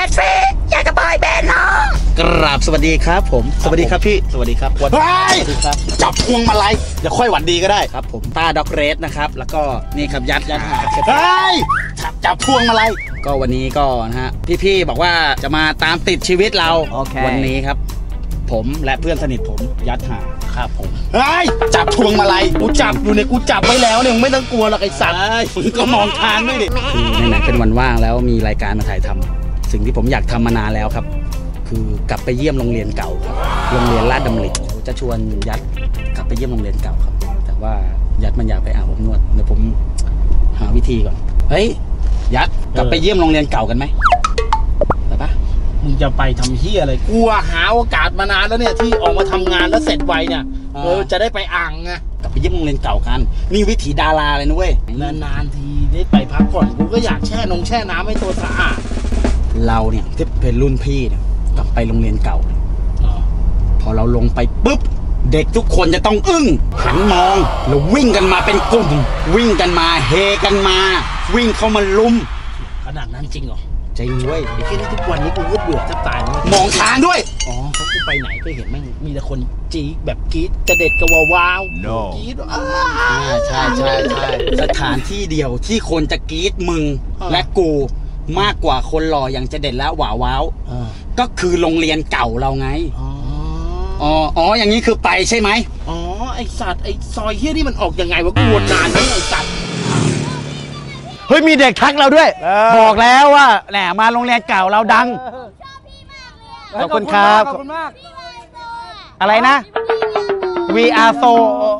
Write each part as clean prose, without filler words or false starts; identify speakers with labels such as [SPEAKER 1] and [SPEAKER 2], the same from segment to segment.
[SPEAKER 1] นด์ฟิกอยากจะบอยแบนด์น้องกราบสวัสดีครับผมสวัสดีครับพี่สวัสดีครับวันนี้ครับจับพวงมาลัยอย่าค่อยหวัดดีก็ได้ครับผมต้าด็อกเรสนะครับแล้วก็นี่ครับยัดหาจับพวงมาลัยก็วันนี้ก็นะฮะพี่ๆบอกว่าจะมาตามติดชีวิตเราวันนี้ครับผมและเพื่อนสนิทผมยัดหาครับผมจับพวงมาลัยกูจับอยู่เนี่ยกูจับไว้แล้วเนี่ยไม่ต้องกลัวหรอกไอ้สัตว์มึงก็มองทางด้วยดิคือไหนๆเป็นวันว่างแล้วมีรายการมาถ่ายทำสิ่งที่ผมอยากทำมานานแล้วครับคือกลับไปเยี่ยมโรงเรียนเก่าครับโรงเรียนลาดดำริจะชวนยัดกลับไปเยี่ยมโรงเรียนเก่าครับแต่ว่ายัดมันอยากไปอาบอบนวดเดี๋ยวผมหาวิธีก่อนเฮ้ยยัดกลับไปเยี่ยมโรงเรียนเก่ากันไหมไปปะมึงจะไปทำเฮียอะไรกูหาโอกาสมานานแล้วเนี่ยที่ออกมาทำงานแล้วเสร็จไวเนี่ยจะได้ไปอ่างไงกลับไปเยี่ยมโรงเรียนเก่ากันนี่วิถีดาราเลยนุ้ยนานๆทีได้ไปพักผ่อนกูก็อยากแช่น้ำให้ตัวสะอาดเราเนี่ยที่เป็นรุ่นพี่เนี่ยกลับไปโรงเรียนเก่าพอเราลงไปปุ๊บเด็กทุกคนจะต้องอึ้งหันมองแล้ววิ่งกันมาเป็นกลุ่มวิ่งกันมาเฮกันมาวิ่งเข้ามาลุมขนาดนั้นจริงเหรอจริงเว้ยไอ้แค่นี้ทุกวันนี้กูก็เบื่อจะตายนะมองทางด้วยอ๋อเพราะกูไปไหนก็เห็นแม่งมีแต่คนจี๊ดแบบกรี๊ดจะเด็ดกระว้าวกรี๊ดใช่สถานที่เดียวที่คนจะกรี๊ดมึงและกูมากกว่าคนหล่ออย่างจะเด็ดแล้วหวาว้าวก็คือโรงเรียนเก่าเราไงอ๋ออย่างนี้คือไปใช่ไหมอ๋อไอสัตว์ไอซอยเฮี้ยนี่มันออกยังไงวะกูวนนานนี่ไอสัตว์เฮ้ยมีเด็กทักเราด้วยบอกแล้วว่าแหมมาโรงเรียนเก่าเราดังขอบคุณครับขอบคุณมากอะไรนะ we are so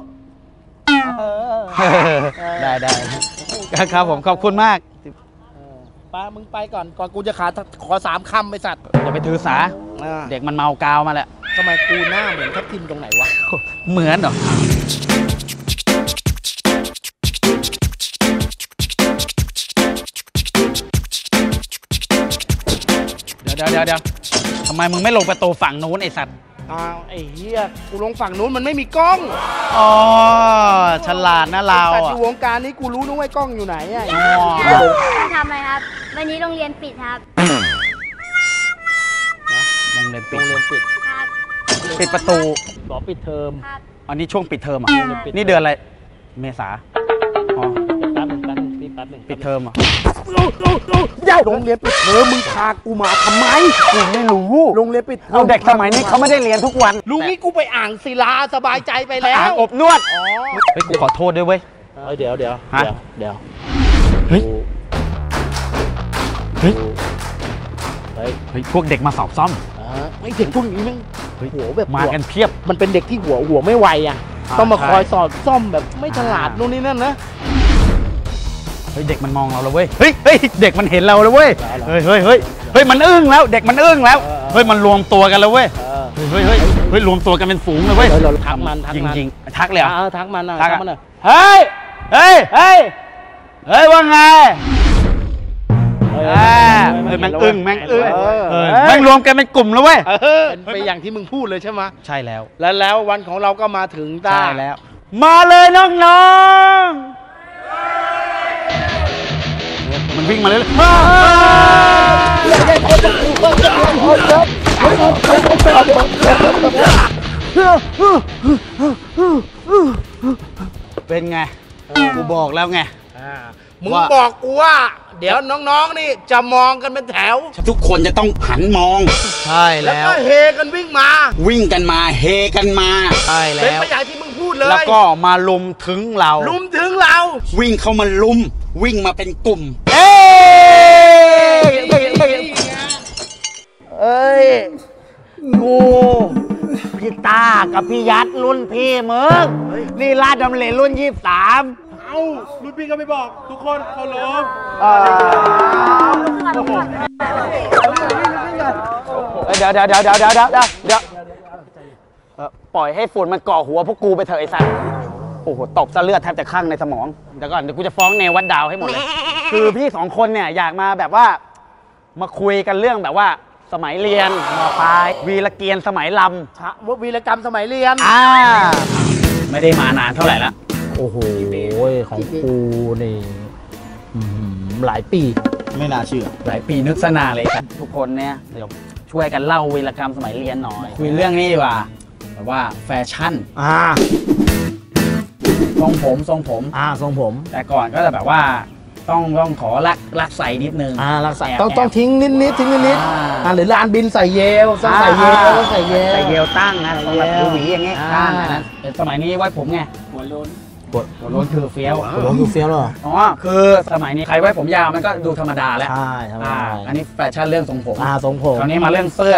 [SPEAKER 1] ได้ครับผมขอบคุณมากป้ามึงไปก่อนกูจะขอ3 คำไปสัตว์อย่าไปถือสาเด็กมันเมากาวมาแหละทำไมกูหน้าเหมือนทับทิมตรงไหนวะเหมือนเหรอเดี๋ยวทำไมมึงไม่ลงประตูฝั่งนู้นไอสัตว์อ้าวไอ้เหี้ยกูลงฝั่งนู้นมันไม่มีกล้องอ๋อฉลาดนะเราแต่อยู่วงการนี้กูรู้นะว่ากล้องอยู่ไหนอ่ะ
[SPEAKER 2] ทำอะไรครับวันนี้โรงเรียนปิดครับ
[SPEAKER 1] โรงเรียนปิด
[SPEAKER 2] ครับ
[SPEAKER 1] ปิดประตูต่อปิดเทอมอันนี้ช่วงปิดเทอมอ่ะนี่เดือนอะไรเมษาอ๋อแป๊บนึงปิดเทอมอ่ะโรงเรียนปิดเทอมมึงพากูมาทำไมกูไม่รู้โรงเรียนปิดเทอมเด็กสมัยนี้เขาไม่ได้เรียนทุกวันลุงนี่กูไปอ่างศิลาสบายใจไปแล้วอ่างอบนวดอ๋อเฮ้ยกูขอโทษด้วยเว้ยเดี๋ยวเฮ้ยพวกเด็กมาสอบซ่อมไม่เด็กพวกนี้มั้งหัวแบบมากันเพียบมันเป็นเด็กที่หัวไม่ไวอ่ะต้องมาคอยสอดซ่อมแบบไม่ฉลาดนู่นนี่นั่นนะเฮ้ยเด็กมันมองเราแล้วเว้ยเฮ้ยเด็กมันเห็นเราแล้วเว้ยเฮ้ยมันอึ้งแล้วเด็กมันอึ้งแล้วเฮ้ยมันรวมตัวกันแล้วเว้ยเฮ้ยรวมตัวกันเป็นฝูงเลยเว้ยทักมันจริงทักเลยทักมันเฮ้ยว่าไงแม่งอึ้งแม่งรวมกันเป็นกลุ่มแล้วเว้ยเป็นอย่างที่มึงพูดเลยใช่ไหมใช่แล้ววันของเราก็มาถึงใช่แล้วมาเลยน้องมันวิ่งมาเลยเป็นไงกูบอกแล้วไงมึงบอกกูว่าเดี๋ยวน้องๆนี่จะมองกันเป็นแถวทุกคนจะต้องหันมองใช่แล้วก็เฮกันวิ่งกันมาเฮกันมาใช่แล้วเป็นไปอย่างที่มึงพูดเลยแล้วก็มาลุมถึงเราวิ่งเข้ามาลุมวิ่งมาเป็นกลุ่มเอ้ยกูพี่ตากับพี่ยัดรุ่นพี่มึงนี่ลาดดำริรุ่น23รุ่นพี่ก็ไม่บอกทุกคนเขาล้มเดี๋ยวปล่อยให้ฝุ่นมันเกาะหัวพวกกูไปเถอะไอ้สัสโอ้โหตบซะเลือดแทบจะคั่งในสมองเดี๋ยวกูจะฟ้องเนวัดดาวให้หมดเลยคือพี่2 คนเนี่ยอยากมาแบบว่ามาคุยกันเรื่องแบบว่าสมัยเรียนม.ปลายวีรเกียรติสมัยลำวีรกรรมสมัยเรียนไม่ได้มานานเท่าไหร่ละโอ้โหของกูนี่หลายปีไม่น่าเชื่อ
[SPEAKER 3] หลายปีนึกสนาเลยครับทุกคนเนี่ยเดี๋ยวช่วยกันเล่าวีรกรรมสมัยเรียนหน่อยคุยเรื่องนี้ดีกว่าแบบว่าแฟชั่นทรงผมทรงผม แต่ก่อนก็จะแบบว่าต้องขอรักใส่นิดนึง
[SPEAKER 1] รักใส่ต้องทิ้งนิดหรือลานบินใส่เยลต้องใส่เยลตั้งนะ
[SPEAKER 3] แบบหวีอย่างเงี้ยแต่สมัยนี้ไว้ผมไงหัวโล้นคือเฟี้ยว
[SPEAKER 1] เหรอ
[SPEAKER 3] อ๋อคือสมัยนี้ใครไว้ผมยาวมันก็ดูธรรมดาแล้ว
[SPEAKER 1] ใช่
[SPEAKER 3] อันนี้แฟชั่นเรื่องทรงผมคราวนี้มาเรื่องเสื้อ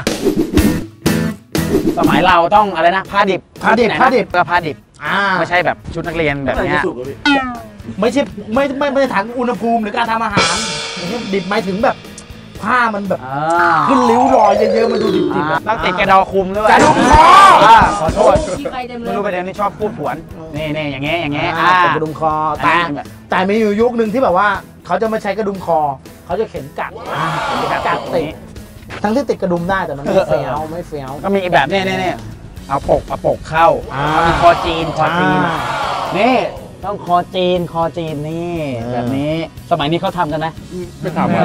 [SPEAKER 3] สมัยเราต้องอะไรนะผ้าดิบก็ผ้าดิบไม่ใช่แบบชุดนักเรียนแบบนี้
[SPEAKER 1] ไม่ใช่ถังอุณหภูมิหรือการทำอาหารดิบหมายถึงแบบผ้ามันแบบขึ้นริ้วรอยเยอะๆมันดูดิบ
[SPEAKER 3] ต้องติดกระดอคุมด้วย
[SPEAKER 1] กระดุมคอ
[SPEAKER 3] ขอโทษไม่รู้ประเด็นนี้ชอบพูดผวนนี่อย่างเงี้ย
[SPEAKER 1] เป็นกระดุมคอแต่มีอยู่ยุคนึงที่แบบว่าเขาจะไม่ใช้กระดุมคอเขาจะเข็นกัดติดทั้งที่ติดกระดุมได้แต่มันไม่เฟี้ยว
[SPEAKER 3] ก็มีแบบนี้เอาปกเข้ามีคอจีนนี่ต้องคอจีนนี่แบบนี้สมัยนี้เขาทำกันไหมไม่ทำ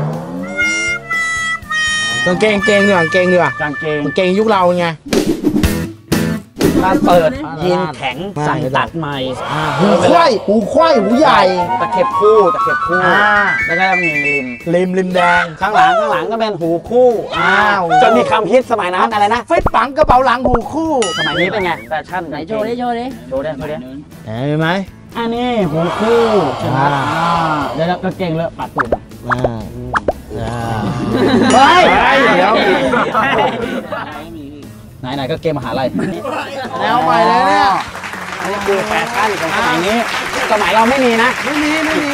[SPEAKER 1] กางเกงดีกว่ากางเกงยุคเราไง
[SPEAKER 3] ถ้าเปิดยีนแข็งใส่ตัดใหม่
[SPEAKER 1] หูไขว้หูใหญ่
[SPEAKER 3] ตะเข็บคู่แล้วก็มี
[SPEAKER 1] ริมแดง
[SPEAKER 3] ข้างหลังก็เป็นหูคู่จนมีคำฮิตสมัยนั้นอะไรนะ
[SPEAKER 1] เฟซปังกระเป๋าหลังหูคู่
[SPEAKER 3] สมัยนี้เป็นไงแฟชั่น
[SPEAKER 2] ไหนโชว์ดิ
[SPEAKER 1] เห็นไหม
[SPEAKER 3] อันนี้หูคู่ใช่ไหมแล้วก็เก่งเลยปัดตูดเดี๋ยวไหนก็เกมมหาลัย
[SPEAKER 1] แนวใหม่เลยเนี่ย
[SPEAKER 3] อันนี้คือแฟชั่นของสมัยนี้สมัยเราไม่มีนะ
[SPEAKER 1] ไม่มี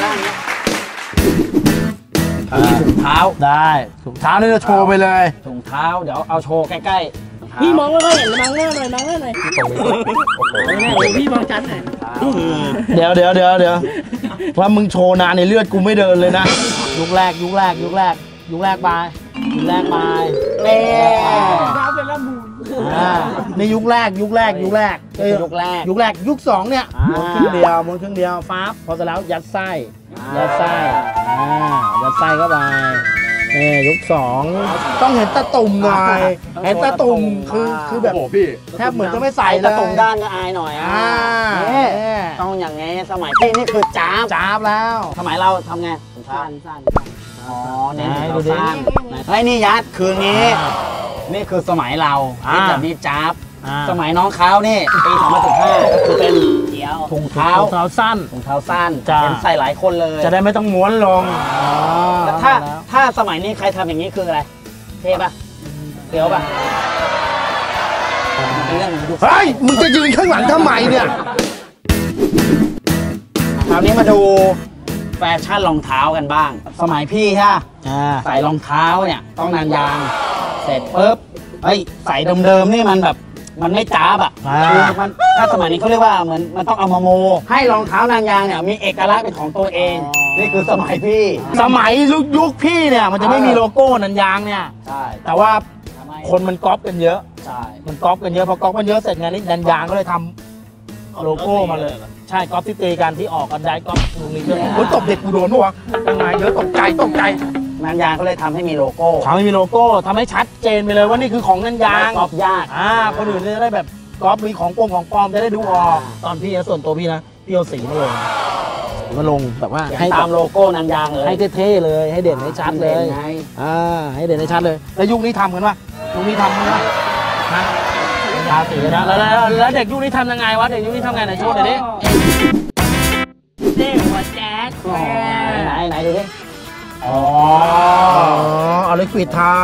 [SPEAKER 3] ถุงเท้า
[SPEAKER 1] ได้ถุงเท้านี่จะโชว์ไปเลย
[SPEAKER 3] ถุงเท้าเดี๋ยวเอาโชว์ใกล้
[SPEAKER 2] ๆพี่มองไม่ค่อยเห็นมังหน้าหน่อยพี่มองชัดหน่อย
[SPEAKER 1] เดี๋ยวว่ามึงโชว์นานในเลือดกูไม่เดินเลยนะยุคแรกไปในยุคแรกยุคสองเนี่ยม้วนครึ่งเดียวฟ้าพอเสร็จแล้วยัดไส้เข้าไปยุคสองต้องเห็นตะตุ่มหน่อยเห็นตะตุ่มคือแบบแทบเหมือนจะไม่ใส่เลย
[SPEAKER 3] ตะตุ่มด้านก็อายหน่อยต้องอย่างงี้สมัยพี่นี่คือจ้าบแล้วสมัยเราทำไงสั้นอ๋อเนี่ยเราสร้างไอ้นี่ยัดคืองี้นี่คือสมัยเราแบบนี้จ้าบสมัยน้องเขานี่ปี2015ก็คือเป็นถุงเท้า
[SPEAKER 1] สั้น
[SPEAKER 3] เป็นใส่หลายคนเลย
[SPEAKER 1] จะได้ไม่ต้องม้วนลง
[SPEAKER 3] ถ้าสมัยนี้ใครทำอย่างนี้คืออะไรเท่ปะเฟี้ยวปะเป็นเรื่องของยุค
[SPEAKER 1] เฮ้ยมึงจะยืนข้างหลังทำไมเนี่ย
[SPEAKER 3] คราวนี้มาดูแฟชั่นรองเท้ากันบ้างสมัยพี่ใช่ใส่รองเท้าเนี่ยต้องนางยางเสร็จปุ๊บใส่เดิมๆนี่มันแบบมันไม่จ้าบมันถ้าสมัยนี้เขาเรียกว่าเหมือนมันต้องเอามาโมให้รองเท้านางยางเนี่ยมีเอกลักษณ์เป็นของตัวเองนี่คือสมัยพี่
[SPEAKER 1] สมัยยุคพี่เนี่ยมันจะไม่มีโลโก้นันยางเนี่ย
[SPEAKER 3] ใช่
[SPEAKER 1] แต่ว่าคนมันก๊อปกันเยอะใช่มันก๊อปกันเยอะพอก๊อปกันเยอะเสร็จงานนี้นันยางก็เลยทำโลโก้มาเลยใช่ก๊อปที่ตีกันที่ออกกันได้ก๊อปตรงนี้ด้วยโอ้ยตบเด็กกูโดนปะวะยังไงเยอะตกใจ
[SPEAKER 3] นันยางก็เลยทำให้มีโลโก้
[SPEAKER 1] ทำให้มีโลโก้ทำให้ชัดเจนไปเลยว่านี่คือของนันยาง
[SPEAKER 3] ก๊อปยาก
[SPEAKER 1] คนอื่นจะได้แบบก๊อปมีของปลอมจะได้ดูออกตอนพี่ส่วนตัวพี่นะพี่เอาสีมาลงแบบว่า
[SPEAKER 3] ให้ตามโลโก้นันยางเลย
[SPEAKER 1] ให้เท่ๆเลยให้เด่นให้ชัดเลยให้เด่นให้ชัดเลยแล้วยุคนี้ทำกันวะยุคนี้ทำกันวะทาสีนะแล้วเด็กยุคนี้ทำยังไงวะเด็กยุคนี้ทำไงไหนโชว์หน่อยดิ
[SPEAKER 2] เด็กหัวแจ๊ด
[SPEAKER 3] ไหนดูดิ
[SPEAKER 1] เอาเลยปิดทา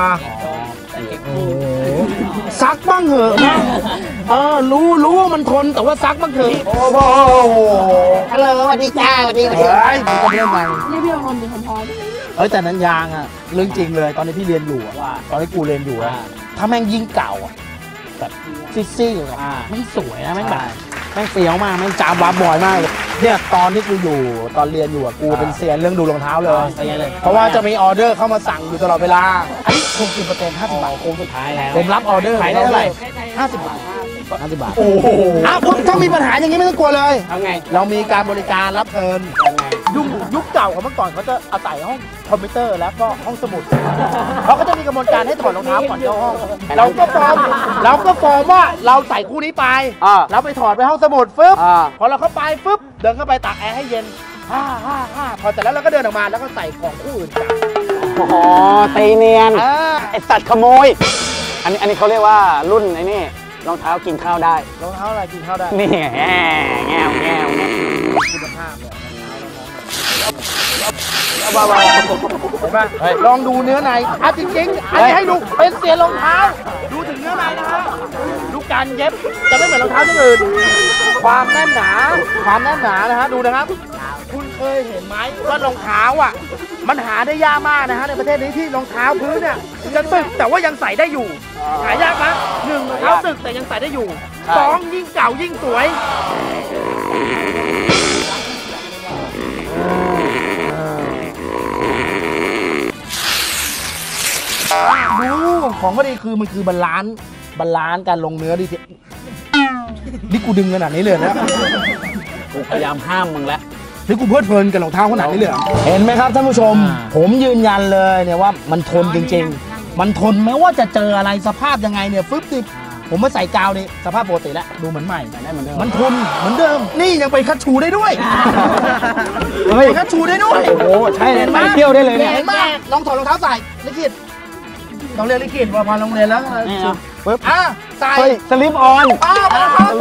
[SPEAKER 1] ซักบ้างเหอะนะรู้ว่ามันทนแต่ว่าซักบ้างเถอะ
[SPEAKER 3] โอ้โหฮัลโหลสวัสดีจ้าสวัสดี
[SPEAKER 1] ผมก็เล่นไป
[SPEAKER 2] นี่พี่คนเป็นคนพอ
[SPEAKER 1] แต่นั้นยางอ่ะเรื่องจริงเลยตอนนี้พี่เรียนอยู่ตอนนี้กูเรียนอยู่ถ้าแม่งยิ่งเก่าแบบซี่ๆไม่สวยนะแม่งแบบแม่งเฟี้ยวมากแม่งจามวับบ่อยมากเลยเนี่ยตอนที่กูอยู่ตอนเรียนอยู่กูเป็นเซียนเรื่องดูรองเท้าเลยเพราะว่าจะมีออเดอร์เข้ามาสั่งอยู่ตลอดเวลาอันนี้คงกิน50 บาท
[SPEAKER 3] โค้งสุดท้ายแล้ว
[SPEAKER 1] ผมรับออเดอร์
[SPEAKER 3] ขายได้เท่าไหร่
[SPEAKER 1] 50 บาทโอ้โหถ้ามีปัญหาอย่างนี้ไม่ต้องกลัวเลย
[SPEAKER 3] ทำไง
[SPEAKER 1] เรามีการบริการรับเทิร์นยุคเก่าของเมื่อก่อนเขาจะอาศัยห้องคอมพิวเตอร์แล้วก็ห้องสมุดเขาก็จะมีกระบวนการให้ถอดรองเท้าก่อนเข้าห้องเราก็ฟอร์มว่าเราใส่คู่นี้ไปเราไปถอดไปห้องสมุดฟึ๊บพอเราเข้าไปฟึ๊บเดินเข้าไปตากแอร์ให้เย็นพอเสร็จแล้วเราก็เดินออกมาแล้วก็ใส่ของคู่อื่นกัน
[SPEAKER 3] อ๋อตีเนียนไอสัตว์ขโมยอันนี้เขาเรียกว่ารุ่นไอ้นี่รองเท้ากินข้าวได้
[SPEAKER 1] รองเท้าอะไรกินข้าวได้
[SPEAKER 3] นี่แง่ว
[SPEAKER 1] คุณภาพเนี่ยเห็นป่ะลองดูเนื้อในจริงๆอันนี้ให้ดูเป็นเสียรองเท้าดูถึงเนื้อในนะฮะดูการเย็บจะไม่เหมือนรองเท้าที่อื่นความแน่นหนานะฮะดูนะครับคุณเคยเห็นไหมว่ารองเท้าอ่ะมันหาได้ยากมากนะฮะในประเทศนี้ที่รองเท้าพื้นเนี่ยจะสึกแต่ว่ายังใส่ได้อยู่หายากนะ1รองเท้าสึกแต่ยังใส่ได้อยู่2ยิ่งเก่ายิ่งสวยดูของก็ดีคือมันคือบาลานซ์การลงเนื้อดินี่กูดึงขนาดนี้เลยนะ
[SPEAKER 3] กูพยายามห้ามมึงแล้ว
[SPEAKER 1] นี่กูเพลิดเพลินกับรองเท้าขนาดนี้เลยเห็นไหมครับท่านผู้ชมผมยืนยันเลยเนี่ยว่ามันทนจริงๆมันทนไม่ว่าจะเจออะไรสภาพยังไงเนี่ยฟึ๊บดิผมมาใส่กาวนี่สภาพปกติแล้วดูเหมือนใหม่มันทนเหมือนเดิมนี่ยังไปคัดชูได้ด้วยไปคัดชูได้ด้วยโอ้ใช่เลยไปเที่ยวได้เลยเนี่ยเห็นไหมลองถอดรองเท้าใส่ลิขิตต้องเรียนลิขิตพอโรงเรียนแล้วปึ๊บใส่
[SPEAKER 3] สลิปออน
[SPEAKER 1] อัน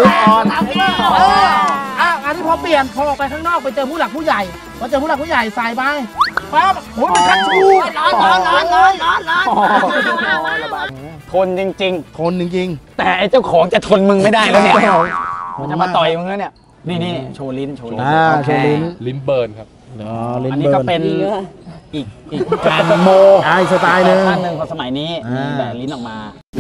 [SPEAKER 1] นี้พอเปลี่ยนพอออกไปข้างนอกไปเจอผู้หลักผู้ใหญ่พอเจอผู้หลักผู้ใหญ่ใส่ไปปั๊บโอ้ยมันคัดชูร้อน
[SPEAKER 3] ทนจริง
[SPEAKER 1] ๆ
[SPEAKER 3] แต่ไอ้เจ้าของจะทนมึงไม่ได้แล้วเนี่ยมันจะมาต่อยมึงแล้วเนี่ยนี่โชว์ลิ้นโชว์
[SPEAKER 4] ลิ้นเบิร์นครับ
[SPEAKER 3] อันนี้ก็เป็นอีกการโม
[SPEAKER 1] สไตล์นึง
[SPEAKER 3] ท่านหนึ่งของสมัยนี้แบบลิ้นออกมา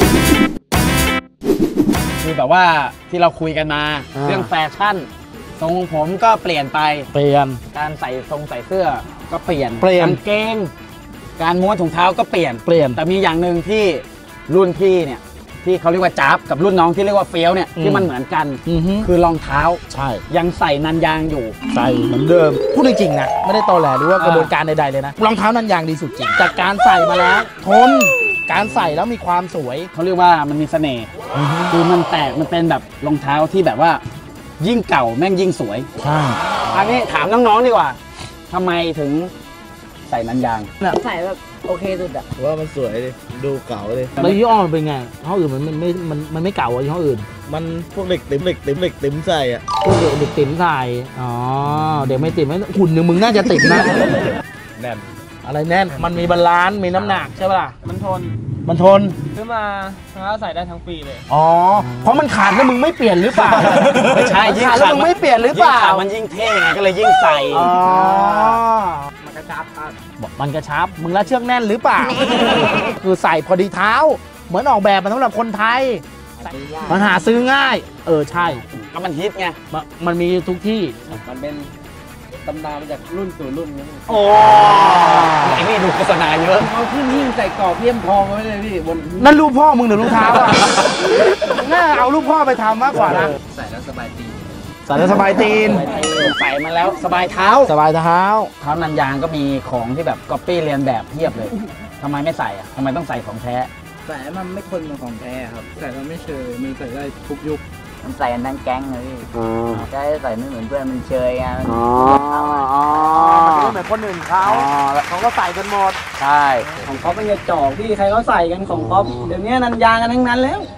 [SPEAKER 3] คือแบบว่าที่เราคุยกันมาเรื่องแฟชั่นทรงผมก็เปลี่ยนไปการใส่ใส่เสื้อก็เปลี่ยนกางเกงการม้วนถุงเท้าก็เปลี่ยนแต่มีอย่างหนึ่งที่รุ่นพี่เนี่ยที่เขาเรียกว่าจ๊าบกับรุ่นน้องที่เรียกว่าเฟี้ยวเนี่ยที่มันเหมือนกันคือรองเท้า
[SPEAKER 1] ใช่
[SPEAKER 3] ยังใส่นันยางอยู่
[SPEAKER 1] ใส่เหมือนเดิมพูดจริงๆนะไม่ได้ตอแหลหรือว่ากระบวนการใดๆเลยนะรองเท้านันยางดีสุดจริงจากการใส่มาแล้วทนการใส่แล้วมีความสวย
[SPEAKER 3] เขาเรียกว่ามันมีเสน่ห์คือมันแตกมันเป็นแบบรองเท้าที่แบบว่ายิ่งเก่าแม่งยิ่งสวย
[SPEAKER 1] ใช่
[SPEAKER 3] อันนี้ถามน้องๆดีกว่าทำไมถึงใส่นันยาง
[SPEAKER 2] ใส่แบบโอเคสุดอะ
[SPEAKER 4] ว่ามันสวยเลยดูเก่าเลย
[SPEAKER 1] แล้วยี่ห้อมันเป็นไงห้ออื่นมันไม่เก่าอ่ะยี่ห้ออื่น
[SPEAKER 4] มันพวกเด็กติ๋มใส่อ่ะ
[SPEAKER 1] พวกเด็กติ๋มใส่อ๋อเด็กไม่ติ๋มไม่หุ่นอย่างมึงน่าจะติ๋มนะ
[SPEAKER 4] แน่น
[SPEAKER 1] อะไรแน่นมันมีบาลานซ์มีน้ำหนักใช่ป่ะล่ะ
[SPEAKER 2] มันทนซื้อมาใส่ได้ทั้งปีเลย
[SPEAKER 1] อ๋อเพราะมันขาดแล้วมึงไม่เปลี่ยนหรือเปล่า
[SPEAKER 3] ไม่ใช่
[SPEAKER 1] ยิ่งขาดแล้วมึงไม่เปลี่ยนหรือเปล่า
[SPEAKER 3] มันยิ่งเท่ไงก็เลยยิ่งใส่
[SPEAKER 1] อ๋อมันกระชับมันกระชับมึงแล้วเชือกแน่นหรือเปล่าคือใส่พอดีเท้าเหมือนออกแบบมาสำหรับคนไทยมันหาซื้อง่ายใช่
[SPEAKER 3] ก็มันฮิตไง
[SPEAKER 1] มันมีทุกที่
[SPEAKER 2] มันเป็นตำนานมาจากรุ่นสู่รุ่นนี่
[SPEAKER 3] โอ้ไอ้นี่ดูโฆษณาเยอะ
[SPEAKER 2] เอาขึ้นหิ้งใส่กรอบเพี้ยมทองไว้เลยพี่บน
[SPEAKER 1] นั่นรูปพ่อมึงหรือรองเท้าอ่ะน่าเอารูปพ่อไปทำมากกว่านะ
[SPEAKER 2] ใส่แล้วสบายตีน
[SPEAKER 1] ใส่
[SPEAKER 3] มาแล้วสบายเท้า
[SPEAKER 1] เท้า
[SPEAKER 3] นันยางก็มีของที่แบบก๊อปปี้เรียนแบบเพียบเลยทำไมไม่ใส่อ่ะทำไมต้องใส่ของแท้
[SPEAKER 2] ใส่มันไม่ทนเหมือนของแท้ครับใส่มันไม่เชยมันใส่ได้ทุกยุค
[SPEAKER 5] มันใส่กันทั้งแก๊งเลยพี่ใช่ใส่ไม่เหมือนเพื่อนมันเชยไงมัน
[SPEAKER 1] เหมือนคนอื่นเขาก็ใส่กันหมด
[SPEAKER 3] ใช่
[SPEAKER 2] ของเขาเป็นกระจอกพี่ใครเขาใส่กันของเขาเดี๋ยวนี้นันยางกันทั้งนั้นแล้ว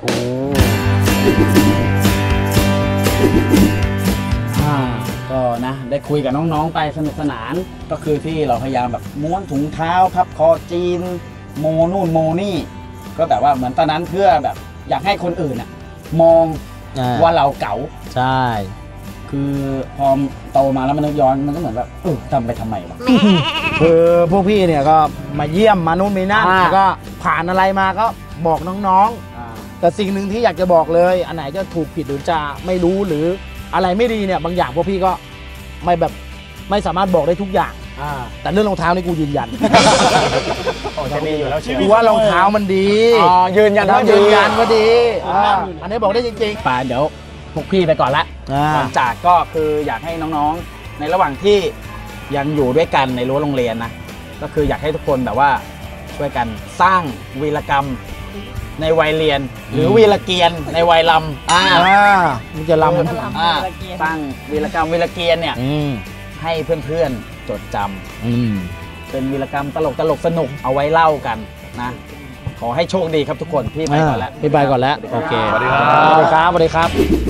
[SPEAKER 3] ก็นะได้คุยกับน้องๆไปสนุกสนานก็คือที่เราพยายามแบบม้วนถุงเท้าพับคอจีนโมนู่นโมนี่ก็แบบว่าเหมือนตอนนั้นเพื่อแบบอยากให้คนอื่นอะมองว่าเราเก๋า
[SPEAKER 1] ใช่
[SPEAKER 3] คือพอโตมาแล้วมันนึกย้อนมันก็เหมือนแบบทำไปทำไมวะ
[SPEAKER 1] คือพวกพี่เนี่ยก็มาเยี่ยมมานู่นมีนั่นแล้วก็ผ่านอะไรมาก็บอกน้องๆแต่สิ่งหนึ่งที่อยากจะบอกเลยอันไหนจะถูกผิดหรือจะไม่รู้หรืออะไรไม่ดีเนี่ยบางอย่างพวกพี่ก็ไม่สามารถบอกได้ทุกอย่างแต่เรื่องรองเท้านี่กูยืนยัน
[SPEAKER 3] จะดีอยู่แล้ว
[SPEAKER 1] กูว่ารองเท้ามันดี
[SPEAKER 3] ยืนยันว่า
[SPEAKER 1] ดีอันนี้บอกได้จริง
[SPEAKER 3] ๆป่าเดี๋ยวพวกพี่ไปก่อนละก่อนจากก็คืออยากให้น้องๆในระหว่างที่ยังอยู่ด้วยกันในรั้วโรงเรียนนะก็คืออยากให้ทุกคนแบบว่าช่วยกันสร้างวีรกรรมในวัยเรียน หรือวีรเกียรในวัยลำ
[SPEAKER 1] มันจะลำ
[SPEAKER 3] สร้างวีรกรรมวีรเกียรเนี่ยให้เพื่อนๆจดจำเป็นวีรกรรมตลกสนุกเอาไว้เล่ากันนะขอให้โชคดีครับทุกคนพี่ไปก่อนแล้ว
[SPEAKER 1] พี่ไปก่อนแล้วโอเค
[SPEAKER 4] สวัสดีครับ
[SPEAKER 1] สวัสดีครับสวัสดีครับ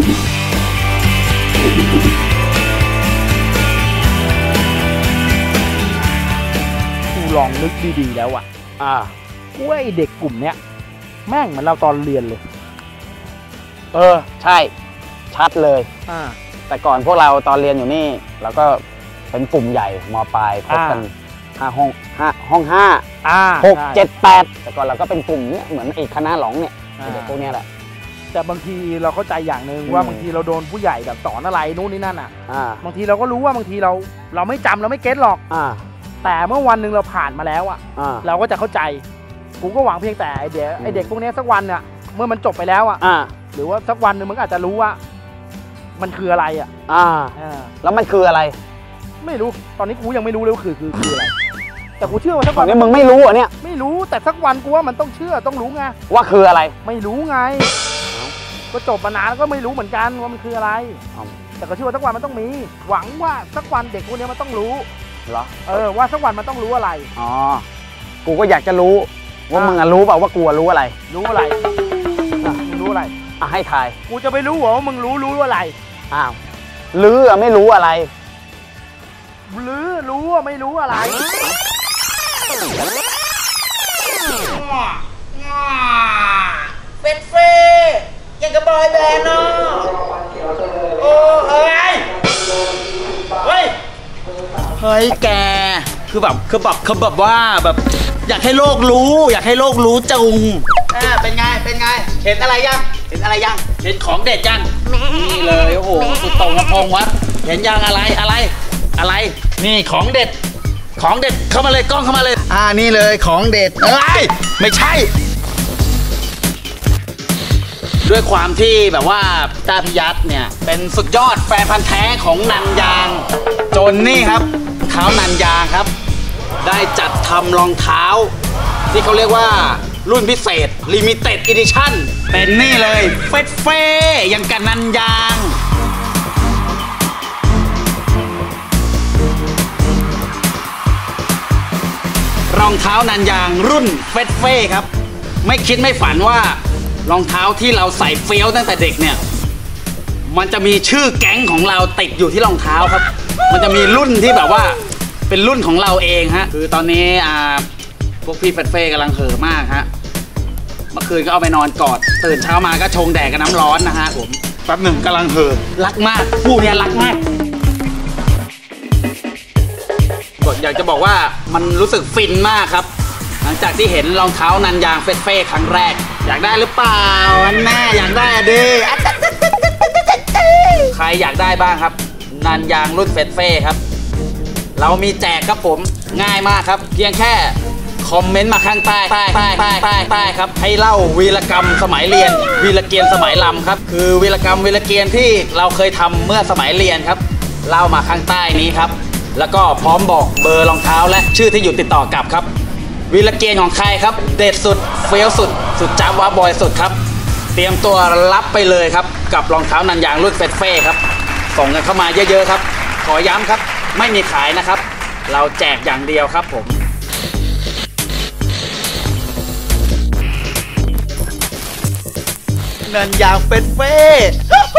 [SPEAKER 1] กูลองนึกดีๆแล้วกูว่าไอเด็กกลุ่มเนี้ยแม่งเหมือนเราตอนเรียนเลย
[SPEAKER 3] ใช่ชัดเลยแต่ก่อนพวกเราตอนเรียนอยู่นี่เราก็เป็นกลุ่มใหญ่ม.ปลายคบกันห้อง6 7 8แต่ก่อนเราก็เป็นกลุ่มเนี้ยเหมือนไอ้คณะหลองเนี่ยเด็กพวกเนี้ยแหละ
[SPEAKER 1] แต่บางทีเราเข้าใจอย่างหนึ่งว่าบางทีเราโดนผู้ใหญ่แบบสอนอะไรนู่นนี่นั่นบางทีเราก็รู้ว่าบางทีเราไม่จำเราไม่เก็ตหรอกแต่เมื่อวันหนึ่งเราผ่านมาแล้วเราก็จะเข้าใจกูก็หวังเพียงแต่ไอเด็กพวกนี้สักวันเนี่ยเมื่อมันจบไปแล้วหรือว่าสักวันหนึ่งมันอาจจะรู้ว่ามันคืออะไร
[SPEAKER 3] แล้วมันคืออะไร
[SPEAKER 1] ไม่รู้ตอนนี้กูยังไม่รู้เลยว่าคืออะไรแต่กูเชื่อว่าสักวัน
[SPEAKER 3] นี้มึงไม่รู้อ่ะเนี่ย
[SPEAKER 1] ไม่รู้แต่สักวันกูว่ามันต้องเชื่อต้องรู้ไง
[SPEAKER 3] ว่าคืออะไร
[SPEAKER 1] ไม่รู้ไงก็จบมานานแล้วก็ไม่รู้เหมือนกันว่ามันคืออะไรแต่ก็เชื่อว่าสักวันมันต้องมีหวังว่าสักวันเด็กพวกนี้มันต้องรู้
[SPEAKER 3] เหรอ
[SPEAKER 1] ว่าสักวันมันต้องรู้อะไร
[SPEAKER 3] กูก็อยากจะรู้ว่ามึงรู้เปล่าว่ากูรู้อะไร
[SPEAKER 1] รู้อะไรมึงรู้อะไร
[SPEAKER 3] ให้ทาย
[SPEAKER 1] กูจะไปรู้ว่ามึงรู้อะไร
[SPEAKER 3] ลือไม่รู้อะไร
[SPEAKER 1] รู้ว่าไม่รู้อะไร
[SPEAKER 2] เป็นเฟยังกับบอยแบนด์เนาะโอ้เฮ้ย
[SPEAKER 1] แกคือแบบว่าแบบอยากให้โลกรู้จุงเป็นไงเห็นอะไรยังเห็นของเด็ดยังนี่เลยโอ้โหสุดโต่งกระพงวะเห็นยังอะไรนี่ของเด็ดเข้ามาเลยกล้องเข้ามาเลยนี่เลยของเด็ดไม่ใช่ด้วยความที่แบบว่าตาพิยัตเนี่ยเป็นสุดยอดแฟนพันธ์แท้ของนันยางจนนี่ครับเท้านันยางครับได้จัดทำรองเท้าที่เขาเรียกว่ารุ่นพิเศษ Limited Edition เป็นนี่เลยเฟ่ยังกันนันยางรองเท้านันยางรุ่นเฟ่ครับไม่คิดไม่ฝันว่ารองเท้าที่เราใส่เฟี้ยวตั้งแต่เด็กเนี่ยมันจะมีชื่อแก๊งของเราติดอยู่ที่รองเท้าครับมันจะมีรุ่นที่แบบว่าเป็นรุ่นของเราเองฮะคือตอนนี้พวกพี่เฟ่กำลังเห่อมากฮะเมื่อคืนก็เอาไปนอนกอดตื่นเช้ามาก็ชงแดดกับน้ำร้อนนะฮะผมแป๊บหนึ่งกำลังเห่อรักมากคู่เนี้ยรักมากอยากจะบอกว่ามันรู้สึกฟินมากครับหลังจากที่เห็นรองเท้านันยางเฟ่ครั้งแรกอยากได้หรือเปล่าแน่อยากได้ดิใครอยากได้บ้างครับนันยางรุ่นเฟ่ครับเรามีแจกครับผมง่ายมากครับเพียงแค่คอมเมนต์มาข้างใต้ครับให้เล่าวีรกรรมสมัยเรียนวีรเกียรสมัยลำครับคือวีรกรรมวีรเกียรที่เราเคยทำเมื่อสมัยเรียนครับเล่ามาข้างใต้นี้ครับแล้วก็พร้อมบอกเบอร์รองเท้าและชื่อที่อยู่ติดต่อกลับครับวีรเกียรของใครครับเด็ดสุดเฟี้ยวสุดจ้าบว้าบอยสุดครับเตรียมตัวรับไปเลยครับกับรองเท้านันยางรุ่นเฟ่ครับส่งกันเข้ามาเยอะๆครับขอย้ำครับไม่มีขายนะครับเราแจกอย่างเดียวครับผมนันยางเฟ่